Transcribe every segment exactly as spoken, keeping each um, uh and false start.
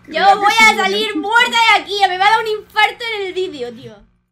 Yo voy a salir muerta de aquí. Me va a dar un infarto en el vídeo, tío.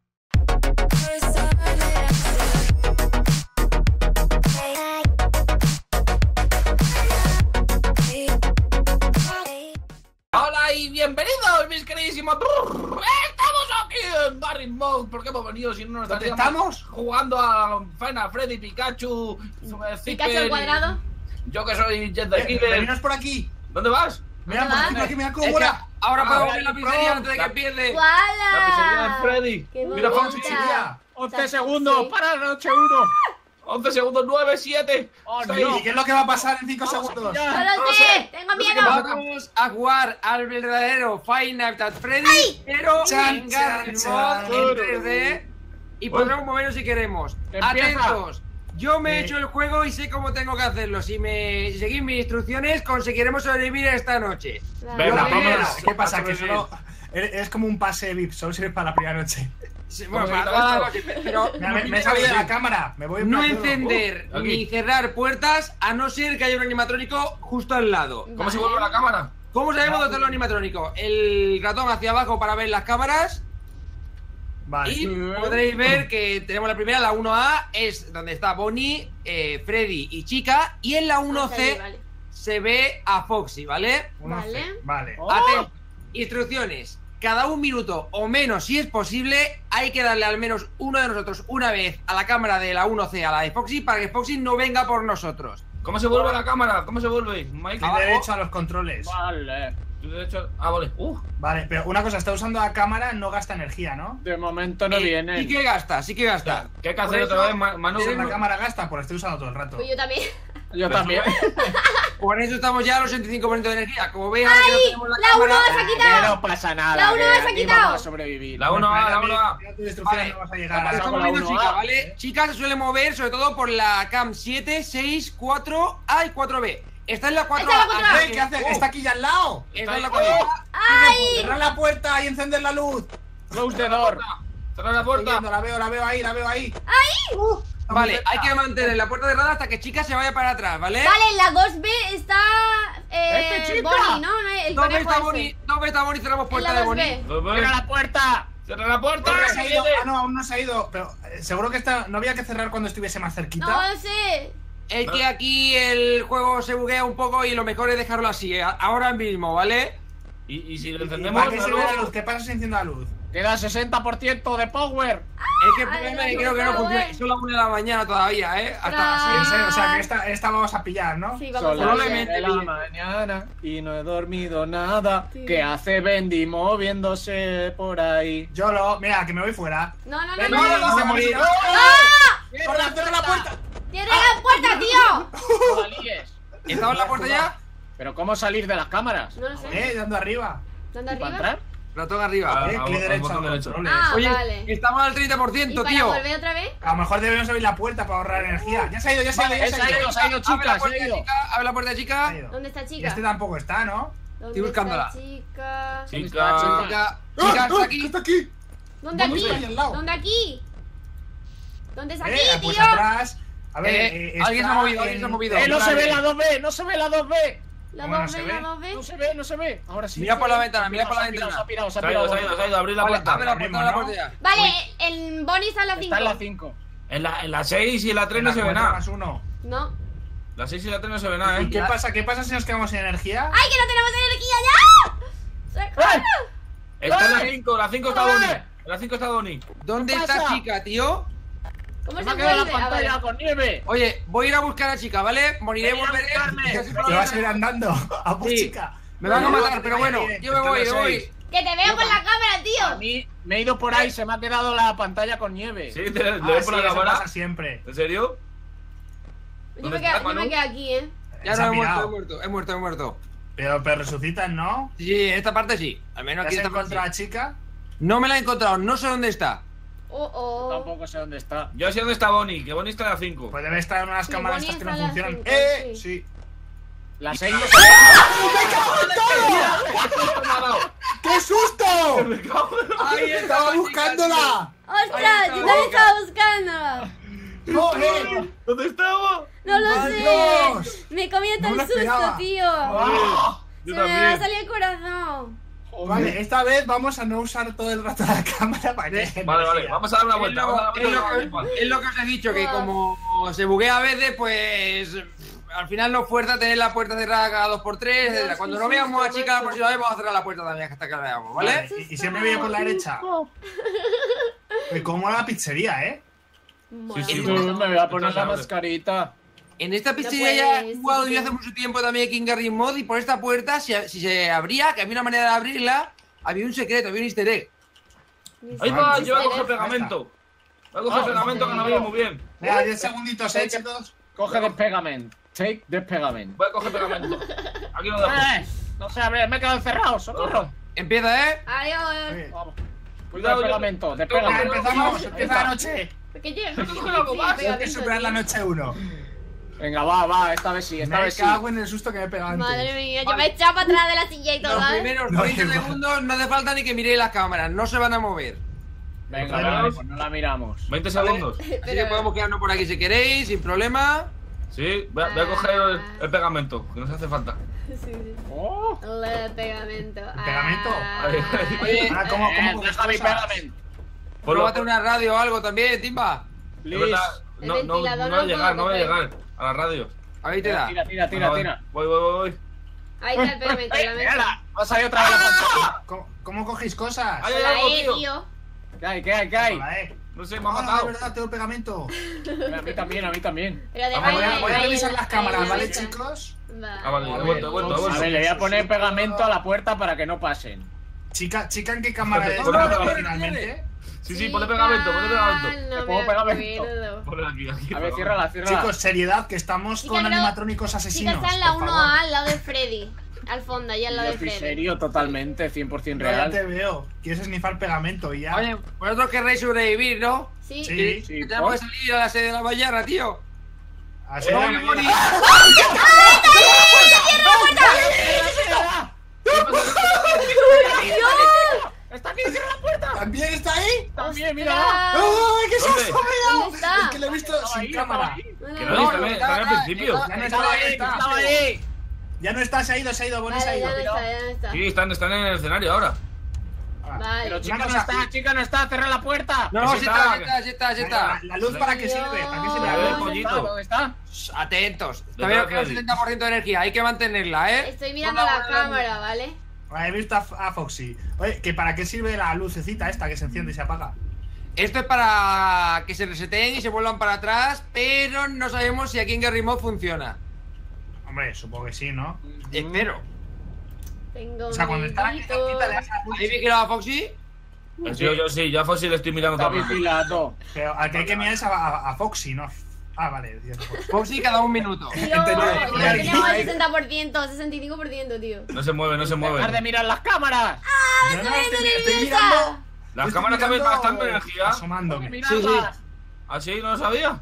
Hola y bienvenidos, mis queridísimos. Estamos aquí en Garry's Mod. ¿Por qué hemos venido si no nos estaríamos estamos jugando a Final Freddy, Pikachu, Pikachu al cuadrado. Yo que soy Jet the Killer. Veninos por aquí. ¿Dónde vas? Mira por aquí, por aquí, mira cómo Es que mola. ahora Ah, podemos vale, ver la pro. pizzería antes de que La- empiece. ¡Wala! La pizzería de Freddy. Qué Mira, bonita. Fonsi, sería. once segundos, Sí. para noche uno. once segundos, nueve, siete. Oh, seis. no. ¿Y qué es lo que va a pasar en cinco segundos? Ya. No lo No lo sé. sé. Tengo No sé qué miedo. pasa. Vamos a jugar al verdadero Five Nights at Freddy's, pero Chan, en Garry's chan, Mod chan. en tres D y podremos movernos si queremos. Empieza. Atentos, yo me he Eh. hecho el juego y sé cómo tengo que hacerlo. Si me si seguís mis instrucciones, conseguiremos sobrevivir esta noche. Vale. Venga, La primera, vámonos. ¿qué pasa? Que Vamos a solo es es como un pase V I P, solo sirve para la primera noche. Sí, ¿Cómo Bueno, se para quita toda la esto? noche, pero Mira, me, no me he salido de tiene la cámara, me voy en no plan duro. encender Uh, aquí. ni cerrar puertas a no ser que haya un animatrónico justo al lado. ¿Cómo se Vale. vuelve la cámara? ¿Cómo sabemos dónde está el animatrónico? El ratón hacia abajo para ver las cámaras. Vale. Y podréis ver que tenemos la primera, la uno A, es donde está Bonnie, eh, Freddy y Chica. Y en la uno C Vale. se ve a Foxy, ¿vale? Uno Vale. C, vale. Oh. Aten- Instrucciones. Cada un minuto o menos, si es posible, hay que darle al menos uno de nosotros una vez a la cámara de la uno C, a la de Foxy, para que Foxy no venga por nosotros. ¿Cómo se vuelve la cámara? ¿Cómo se vuelve? Mike, Clic derecho a los controles. Vale. tú derecho. Ah, vale. Uh, Vale, pero una cosa, está usando la cámara, no gasta energía, ¿no? De momento no Eh, viene. Sí que gasta, sí que gasta. ¿qué hay que Por hacer eso- otra vez, Ma- Manu? Si la cámara gasta, pues la estoy usando todo el rato. Pues yo también. Yo también. Por eso estamos ya a los ochenta y cinco por ciento de energía. Como veis, ahora que no ¡Ay! tenemos la, La cámara, uno se ha Que quitado. no pasa nada. La uno que se ha aquí quitado. vamos a sobrevivir. La uno A, la uno A. Mira tus instrucciones, Vale. no vas a ¿Qué llegar pasa a... Estamos con la viendo uno A? Chica, ¿vale? Chica se suele mover sobre todo por la cam siete, seis, cuatro A y cuatro B. Esta es la cuatro A. Esta es la cuatro A. ¡Eh! ¿Qué hace? Oh, Está aquí ya al lado. Esta es la ahí. cuatro A. ¡Ay! Cerrar la puerta y encender la luz. Close the door. Cerra la Estoy puerta. viendo, la veo, la veo ahí, la veo ahí. ¡Ay! Uh, está muy Vale, cerca. hay que mantener la puerta cerrada hasta que Chica se vaya para atrás, ¿vale? Vale, la dos B está. Eh, ¡Este chica! Bonnie, ¿no? No, el ¿Dónde conejo está ese. Bonnie? ¿Dónde está Bonnie? Cerramos En puerta la de dos Bonnie. B. Lo ves. ¡Cierra la puerta! Cierra la puerta. Creo que que se ha ido. viene. Ah, no, aún no se ha ido. Pero eh, seguro que está. No había que cerrar cuando estuviese más cerquita. No lo sé. Es que aquí el juego se buguea un poco y lo mejor es dejarlo así, eh, ahora mismo, ¿vale? Y, y si lo ¿Y encendemos, ¿Para qué se la ve la luz? luz? ¿Qué pasa si enciendo la luz? Queda sesenta por ciento de power. Es que el Vale, problema es que vale, creo que no vale, funciona. vale. Son las una de la mañana todavía, ¿eh? Hasta Tras. las En seis. serio, o sea, que esta, esta vamos a pillar, ¿no? Sí, vamos Son a las ver. Probablemente. seis de la mañana y no he dormido nada. Sí. ¿Qué hace Bendy moviéndose por ahí? Yo lo. Mira, que me voy fuera. No, no, no, Ven, no. no, no, no. no, se morir. ¡Ah! ¡Corre, cierra la puerta! ¡Cierra la puerta, tío! No la líes. ¿Estamos en la puerta ya? ¿Pero cómo salir de las cámaras? No lo sé. Eh, dando arriba. ¿Dónde ¿Y para arriba? entrar? Ratón arriba. Ah, Eh, a- clic a- derecho a- a los derecho. controles. Ah, Oye, vale. estamos al treinta por ¿Y ciento, para tío. volver otra vez? A lo mejor debemos abrir la puerta para ahorrar energía. Ya se ha ido, ya se ha ido, ya se se ha ha ido. ido, se ha ido, Abre la chica, se puerta, ha ido. chica. Abre la puerta, Se chica. ha ido. ¿Dónde está Y chica? este tampoco está, ¿no? ¿Dónde buscándola. está chica? Chica. Chica, chica, está aquí. ¡Está aquí! ¿Dónde ¿Dónde aquí? está ahí al lado? ¿Dónde aquí? ¿Dónde es aquí, Eh, pues tío? atrás. A ver, Eh, eh, alguien está se ha movido, alguien en- se ha movido. ¡Eh, no se Vale. ve la dos B! ¡No se ve la dos B! La ¿Cómo no dos se B, ve? la dos B. No se ve, no se ve. Ahora sí. Mira por la ventana, Se ha mira por la pirado, ventana. Se ha pirado, se ha Se ha ido, pirado. se ha ido, se ha ido. Abrir la Vale, puerta. abre la puerta, abre la puerta ya. Vale, el Bonnie está en la cinco. Está en la cinco. En la, en la seis y en la tres en no la se ve cuatro nada. más uno. No. La seis y la tres no se ve nada, ¿Y eh. qué pasa? ¿Qué pasa si nos quedamos sin energía? ¡Ay, que no tenemos energía ya! ¡Socorro! Está en la ¡Eh! cinco, la cinco está ¡Eh! Bonnie. En la cinco está Bonnie. ¿Dónde ¿Qué está pasa? chica, tío? ¿Cómo Se se me ha quedado la vuelve? A pantalla ver. con nieve. Oye, voy a ir a buscar a chica, ¿vale? Moriré, Ven a volveré. buscarme. Y así Te vas a ir probablemente- andando. A por Sí. chica. Me van a Vale, matar, pero bueno, vale, yo me está voy, en yo la voy. seis. Que te veo por la cámara, A tío. mí me he ido por ahí, se me ha quedado la pantalla con nieve. Sí, te lo Ah, ves por sí, la eso cámara. pasa siempre. ¿En serio? Yo ¿Dónde me, quedo, estás, yo me Manu? quedo aquí, ¿eh? Ya Se ha no he muerto, he pirado. muerto, he muerto, he muerto. Pero, pero resucitan, ¿no? Sí, en esta parte sí. Al menos ¿Te aquí has en esta parte. encontrado a sí. chica? No me la he encontrado, no sé dónde está. Oh, oh. Tampoco sé dónde está. Yo sé dónde está Bonnie, que Bonnie está en la cinco. Pues debe estar en unas Sí, cámaras Bonnie estas que no está en la funcionan. cinco, ¡Eh! sí. Sí. La seis no se ve. ¡Qué susto! Me cago en la- Ahí ¡Estaba chica, buscándola! ¡Ostras! Ahí Yo está, también chica. estaba buscando. ¡Joder! ¿Dónde estaba? No lo ¡Ay, sé. Dios! Me comía No tan lo susto, esperaba. tío. Ah, Se Yo me va a también. salir el corazón. Vale, esta vez vamos a no usar todo el rato la cámara para que... Vale, vale, vamos a dar una Es vuelta. lo, Vamos a dar es una lo vuelta. que, es lo que os he dicho, que como se buguea a veces, pues al final nos fuerza tener la puerta cerrada cada dos por tres, etcétera. Cuando no veamos a chica la próxima vez, vamos a cerrar la puerta también hasta que la veamos, ¿vale? Vale, y, y siempre viene por la derecha. Pues como la pizzería, ¿eh? Sí, sí, Tú, me voy a poner la mascarita. En esta No pizzería ya he puedes, jugado sí, yo sí. hace mucho tiempo también aquí en Garry's Mod y por esta puerta, si, si se abría, que había una manera de abrirla, había un secreto, había un easter egg. Ahí va, yo voy a Eres- coger pegamento. Voy a coger Ah, pegamento que no veis muy bien. Venga, diez segunditos, ¿eh, chicos? Coge the pegament. Take the pegament. Voy a coger pegamento. Aquí lo dejo. ¡Eh! No sé, abre, me he quedado encerrado, socorro. Empieza, ¿eh? Adiós. Oye, Vamos. Cuidado, Cuidado, yo- pegamento, de Venga, venga, pegamento. empezamos, empieza la noche. ¿Qué llegas? Esto es algo más. Hay que superar la noche uno. Venga, va, va, esta vez sí, esta Me vez sí. cago en el susto que me he pegado antes. Madre mía, yo Vale. me he echado para atrás de la silla y todo, Los ¿sabes? primeros No, treinta igual. segundos no hace falta ni que miréis las cámaras, no se van a mover. Venga, Vale. vale, pues no la miramos. veinte segundos. Así que Pero- podemos quedarnos por aquí si queréis, sin problema. Sí, voy a, voy a coger el, el pegamento, que nos hace falta. Sí, sí. Oh. El pegamento. ¿El pegamento? Oye, Ahora, ¿cómo, cómo Eh, coges deja mi cosas? pegamento. Por lo- Pruébate una radio o algo también, Timba. de Liz. verdad, El no, no, no ventilador voy a no llegar, no puedo voy a coger. llegar a la radio. Ahí te da. Tira, tira, tira, Voy, tira. Voy, voy, voy, voy. Ahí está el pegamento, Eh, la mírala, mesa. va a salir otra vez la pantalla. ¿Cómo, cómo cogéis cosas? Ay, ay, La algo, E, tío. tío. ¿Qué hay, qué hay, qué hay? Hola, eh. No sé, me ha Ah, matado. de verdad, tengo pegamento. A mí también, a mí también. Pero de Vamos, Voy a, voy a ahí, revisar ahí, las ahí, cámaras, ahí ¿vale, está. chicos? Ah, vale, he vuelto, he vuelto, he A vuelto. ver, le voy a poner pegamento a la puerta para que no pasen. Chica, chica, ¿en qué cámara Ponle, es ponle, ponle, originalmente? Sí, sí, ponle pegamento, ponle pegamento. No ¿Te pongo me pegamento? acuerdo. Ponle aquí, aquí. A ver, ciérrala, ciérrala. Chicos, seriedad, que estamos Chica, con creo- animatrónicos Chica, asesinos. está en la por uno favor. A al lado de Freddy. Al fondo, ahí al lado Yo de estoy Freddy. serio totalmente, cien por cien No, ya real. te veo. Quieres snifar pegamento y ya. Oye, vosotros querréis sobrevivir, ¿no? Sí. Sí. Que sí, tenemos que ¿por? salir a la sede de la mañana, tío. Así Eh, de Moni, manera. ¡Está aquí, cierra la puerta! ¿También está ahí? También, mira. ¡Ostras! ¡Ay, qué ¿Dónde? susto me he dado! ¿Dónde está? Es que lo he visto Estaba sin ahí, cámara. estaba ahí. Que No, no, no, está bien, está bien al principio. Ya no está, Estaba ya no ahí, está. estaba ahí. Ya no está, se ha ido, se ha ido, Bonnie se ha Vale, ido. ya no está, ya no está. Sí, están, están en el escenario ahora. Ah, Vale. Pero chica Una no cosa- está, chica no está, cierra la puerta. No, Sí sí está, está, sí está, sí está, sí La, está. la luz para qué sirve, ¿para qué sirve A la ver, luz? coño. ¿Dónde está? ¿Dónde está? Shh, atentos. Detrás Todavía de queda un Freddy. setenta por ciento de energía, hay que mantenerla, ¿eh? Estoy mirando No, la no, no, cámara, ¿vale? Ah, he visto a, a Foxy. Oye, ¿que ¿para qué sirve la lucecita esta que se enciende y se apaga? Esto es para que se reseteen y se vuelvan para atrás, pero no sabemos si aquí en Garry's Mod funciona. Hombre, supongo que sí, ¿no? Espero. Tengo O sea, cuando está aquí amiguitos. cerquita le das a luz. ¿Habéis vigilado a Foxy? Sí, yo sí, yo a Fossi le estoy mirando Está también. vigilado. Pero al que hay que mirar es a, a- a Foxy, ¿no? Ah, vale, decías Foxy. Foxy cada un minuto. Tío, Entendido. yo Mira, tenemos ahí- el sesenta por ciento, sesenta y cinco por ciento, tío. No se mueve, no se Dejar de mueve. mirar las cámaras. Yo no, estoy, estoy nerviosa. mirando. Las estoy cámaras también mirando, gastan energía. Asomándome. Mirarlas. ¿Ah, sí? ¿No lo sabía?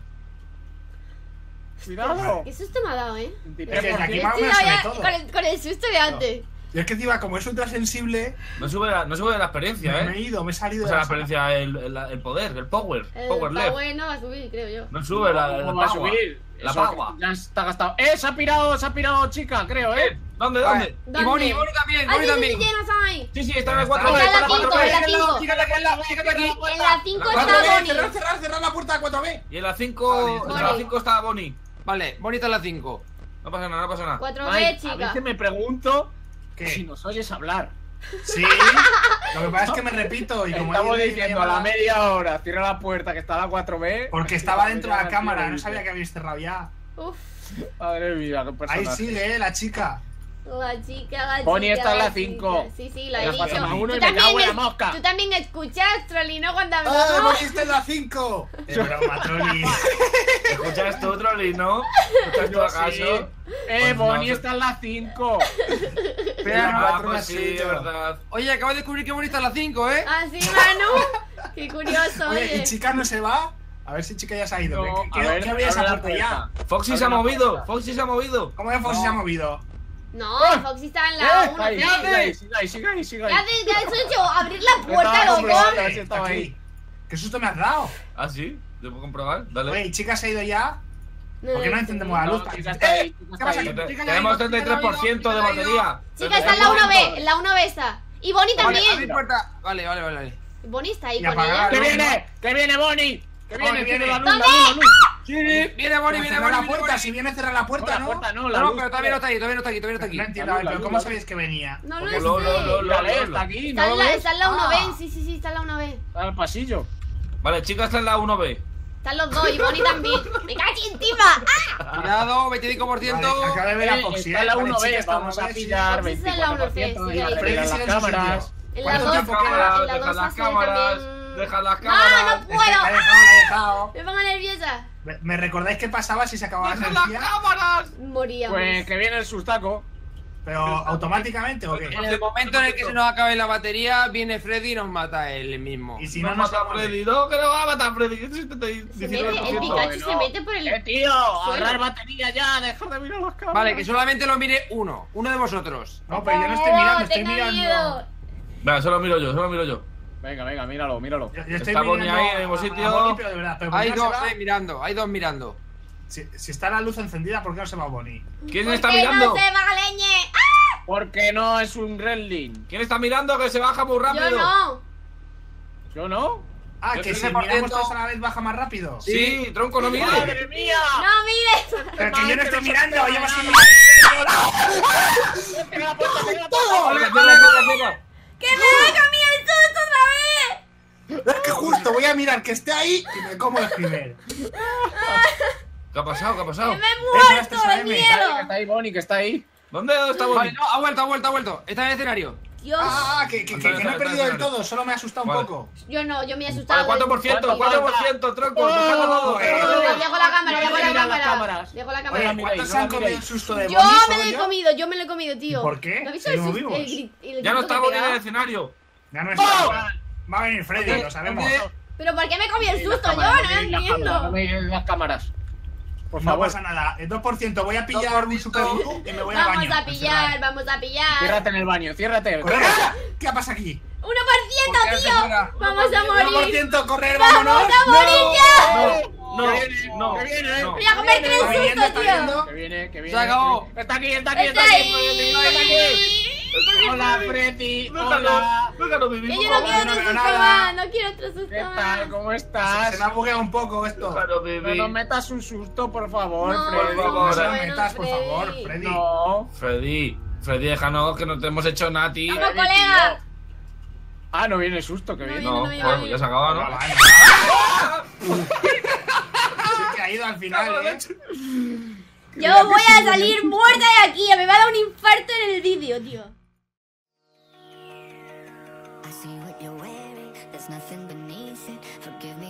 Cuidado. Qué susto me ha dado, ¿eh? Es que desde aquí Yo más o estoy menos se ve ya todo. con, el, con el susto de antes. Y es que encima, como es ultra sensible, No sube la, no sube la experiencia, me he ¿eh? ido, me he salido O de sea, la la sala. experiencia, el, el, el poder, el power. El Power left. power no va a subir, creo yo. No sube la, la ¿Cómo va a power. subir? La Eso power. Ya está gastado. ¡Eh! Se ha pirado, se ha pirado, chica, creo, ¿eh? ¿Dónde, Vale. dónde? ¿Dónde? Y Bonnie, Bonnie también, ¡Ay, Bonnie sí, sí, también. sí, llenas ahí! Sí, sí, está en el cuatro Está B. en la está en el cinco, cuatro B. en la cinco. Fíjate aquí, fíjate aquí. En la cinco La está cuatro B, Bonnie. Cerrar, cerrar, cerrar la puerta de cuatro B. Y en la cinco, en la Bonnie. cinco está Bonnie. Vale, Bonnie está en la cinco. No pasa nada, no pasa nada. cuatro Ay, B, a chica. veces me pregunto ¿Qué? si nos oyes hablar. Sí, lo que pasa es que me repito y como Estamos ayer diciendo me a la llamaba- media hora, cierra la puerta que está la cuatro B. Porque estaba dentro de la cámara, no sabía que habéis cerrado ya. Uf, Madre mía, qué Ahí personaje. sigue, eh, la chica. la chica, la chica. Bonnie está en la chica. cinco. Sí, sí, la he Ya dicho. pasa más uno Tú y me cago en la también, mosca. tú también escuchas, Trolli, ¿no? Cuando ¡Ah, hablamos. Bonnie está en la cinco! Es broma, Trolli. ¿Escuchas tú, Trolli, no? ¿Escuchas tú acaso? Eh, Pues no, Bonnie se- está en la cinco. Espera, Ah, cuatro pues más sí, siete. de verdad. Oye, acabo de descubrir que Bonnie está en la cinco, ¿eh? Ah, sí, Manu. Qué curioso, Oye, oye. ¿y chica no se va? A ver si chica ya se ha ido. No, ¿Qué, a qué, ver, qué había esa abre la puerta ya? puerta. Foxy se ha Abre la movido, puerta. Foxy se ha movido. ¿Cómo que Foxy No. se ha movido? No, Foxy está en Eh, la uno ahí, B. sigue ahí, sigue ahí, sigue ahí, sigue ¿Qué ahí. haces? ¿Qué has hecho? Abrir la puerta, Estaba loco. comprobando. a ver si estaba Aquí. ahí. ¿Qué susto me has dado? ¿Ah, sí? ¿Te puedo comprobar? Dale. Oye, ¿y chica se ha ido ya? No, ¿Por qué no sé. encendemos la luz? No, para chica que- está ahí, ¡Eh! chica ¿Qué está pasa ahí. aquí? Te- Tenemos treinta y tres por ciento de batería. Chica, está en la uno B. En la uno B está. Y Bonnie Vale, también. abrir puerta. Vale, vale, vale, vale. Y Bonnie está ahí Y con apagar. ella. ¡Que no, viene! ¡Que viene Bonnie! ¡Que viene! Bonnie ¡Tiene viene. la luz, la ¿Dónde? luz, la luz! Sí, viene Bonnie, viene Cerrar Bonnie. la puerta, si viene cerrar la No, puerta, la ¿no? puerta no, No, la no, luz. pero todavía no está aquí, todavía no está aquí, todavía no está aquí. No entiendo, La a luz, ver, la pero luz, ¿cómo la sabéis que venía? No lo Porque- Lo, lo, lo, sé. lo, Mírale, lo, está lo. aquí, Está ¿no en lo la, ves? está en la uno B. Ah. Sí, sí, sí, está en la uno B. Está en el pasillo. Vale, chicas, está en la uno B. Están los dos y Bonnie también. ¡Me cago encima! ¡Ah! Cuidado, veinticinco por ciento. Vale, acabo de ver a Eh, Foxy, está en ¿eh? la Vale, uno B, chicas, está en vamos la a uno B, sí. pillar Pues esa es la uno C, veinticuatro por ciento sí, y ahí. a Freddy las sigue en su cámaras. sitio. En la ¿Cuánto dos, tiempo en queda? la Deja dos las hace cámaras. también. Deja las No, cámaras. no Es que puedo. la he dejado, la he dejado. Me pongo nerviosa. ¿Me- ¿Me recordáis qué pasaba si se acababa la ¡Deja las energía? cámaras! Moríamos. Pues que viene el sustaco. ¿Pero automáticamente o qué? En el momento en el que se nos acabe la batería, viene Freddy y nos mata él mismo. Y si No no nos mata a Freddy, no, que no va a matar a Freddy. Que es setenta y Se diecinueve mete, por el ciento. Pikachu se Bueno. mete por el. ¡Eh, tío! ¡Ahorrar batería ya! ¡Dejar de mirar las cámaras! Vale, que solamente lo mire uno, uno de vosotros. No, pero yo no estoy mirando, estoy tengo mirando. miedo. Venga, solo miro yo, solo miro yo. Venga, venga, míralo, míralo. Yo, yo estoy Está Bonnie mirando ahí en el mismo a- a sitio. Bonnie, pero de verdad, pero ¿por Hay qué no dos, se va? eh, mirando, hay dos mirando. Si, si está la luz encendida, ¿por qué no se va Bonnie? ¿Quién ¿Por está qué mirando? no se va, leñe? ¡Ah! Porque no es un Gremlin. ¿Quién está mirando? Que se baja muy rápido. Yo no. ¿Yo no? Ah, Yo que si trece por ciento. miramos todos a la vez baja más rápido. Sí, tronco, no mire. ¡Madre mía! No mires. Pero que yo no estoy mirando, llevo así. ¡Cierra la puerta, cierra la Cierra, puerta! cierra, cierra, cierra. ¡Que me haga mí el susto otra vez! Es que justo voy a mirar que esté ahí y me como el primer. ¿Qué ha pasado? ¿Qué ha ¡Que pasado? me he muerto Eso, de esto es Que miedo! está ahí Bonnie, que está ahí. ¿Dónde ¿Dónde está Vale, Bonnie? no, ha vuelto, ha vuelto, ha vuelto. Está en el escenario. Dios. Ah, que, que, que, que no he perdido del todo, solo me ha asustado un Vale. poco. Yo no, yo me he Vale, asustado. cuatro por ciento, ¿Cuánto cuatro por falta? ciento, tronco. Déjalo todo. eh. Dejo dejo la cámara, dejo la Mira las cámara. cámaras. Dejo la Oye, cámara. miréis, ¿cuántos no se han la comido el miréis. susto de Yo Bonnie? me ¿Solo lo he yo? comido, yo me lo he comido, tío. ¿Por qué? ¿No has visto Si el lo susto? vimos. El gri- el Ya no grito está que he Bonnie en el pegado? escenario. Ya no está. ¡Oh! Va a venir Freddy, lo sabemos. ¿Pero por qué me comí el Miréis las susto? Yo cámaras, no miréis las cámaras, entiendo. no miréis las cámaras. Por No favor, pasa nada, el dos por ciento voy a pillar dos por un ciento. super glue y me voy al Vamos baño. a pillar, vamos a pillar. ciérrate en el baño, ciérrate. ¡Correr! ¿Qué pasa aquí? ¡Uno por ciento, Por quedarse fuera. tío! ¡Vamos a uno por morir! ciento, correr, ¡Vamos vámonos. a morir ya! No, Que viene, no, que viene, no. Voy a comer tres Está viniendo, sustos, está tío. viniendo. Que viene, que viene. Se acabó. que viene. Está aquí, está aquí, ¡Está está aquí. ahí! Está aquí. Hola, Freddy. Hola. Déjalo, déjalo vivir. Que por yo no favor. quiero no otro veo susto nada. más, no quiero otro susto ¿Qué más. tal? ¿Cómo Se estás? me ha bugueado un poco esto. Déjalo No vivir. nos metas un susto, por favor, No, Freddy. Por favor. No se lo bueno, metas, por favor, Freddy. Freddy. No. Freddy, Freddy, déjanos que no te hemos hecho nada a ti. Vamos, Freddy, colega. tío. Ah, no viene el susto, que No viene. viene. No, no, ya bueno, no, ya se acaba, No, ¿no? vale, vale. Sí que ha ido al final, ¿eh? Yo voy a salir muerta de aquí. Me va a dar un infarto en el vídeo, tío. I see what you're wearing, there's nothing beneath it. Forgive me